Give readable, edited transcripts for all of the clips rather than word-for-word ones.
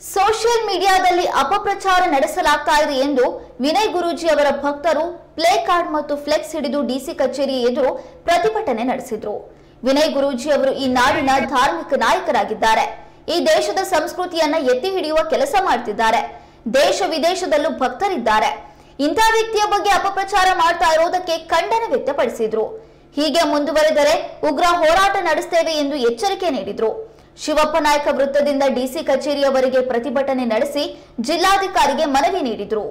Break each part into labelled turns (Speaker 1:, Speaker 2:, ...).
Speaker 1: Social ಮೀಡಿಯಾದಲ್ಲಿ ಅಪಪ್ರಚಾರ ನಡೆಸಲಾಗ್ತಾ ಇದೆ ಎಂದು ವಿನಯ್ ಗುರೂಜಿ ಅವರ ಭಕ್ತರು ಪ್ಲೇ ಕಾರ್ಡ್ ಮತ್ತು ಫ್ಲೆಕ್ಸ್ ಹಿಡಿದು ಡಿಸಿ ಕಚೇರಿ ಎದುರು ಪ್ರತಿಭಟನೆ ನಡೆಸಿದರು. ವಿನಯ್ ಗುರೂಜಿ ಅವರು ಈ ನಾಡಿನ ಧಾರ್ಮಿಕ ನಾಯಕರಾಗಿದ್ದಾರೆ. ಈ ದೇಶದ ಸಂಸ್ಕೃತಿಯನ್ನ ಎತ್ತಿ ಹಿಡಿಯುವ ಕೆಲಸ ಮಾಡ್ತಿದ್ದಾರೆ. ದೇಶ ವಿದೇಶದಲ್ಲೂ ಭಕ್ತರಿದ್ದಾರೆ. ಇಂಥ ವ್ಯಕ್ತಿಯ ಬಗ್ಗೆ ಅಪಪ್ರಚಾರ ಮಾಡ್ತಾ ಇರೋದಕ್ಕೆ ಖಂಡನೆ ವ್ಯಕ್ತಪಡಿಸಿದ್ರು. ಹೀಗೆ ಮುಂದುವರೆದರೆ ಉಗ್ರ ಹೋರಾಟ ನಡೆಸುತ್ತೇವೆ ಎಂದು ಎಚ್ಚರಿಕೆ ನೀಡಿದ್ರು. ಶಿವಪ್ಪ ನಾಯಕ ವೃತ್ತದಿಂದ ಡಿಸಿ ಕಚೇರಿಯವರೆಗೆ ಪ್ರತಿಭಟನೆ ನಡೆಸಿ ಜಿಲ್ಲಾಧಿಕಾರಿಗೆ ಮನವಿ ನೀಡಿದ್ರು.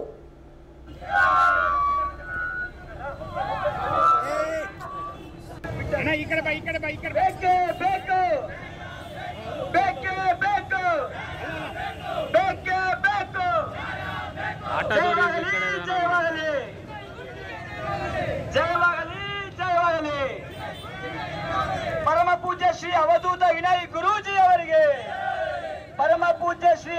Speaker 2: परम पूज्य श्री अवधूत विनय गुरुजी ಅವರಿಗೆ, परम पूज्य श्री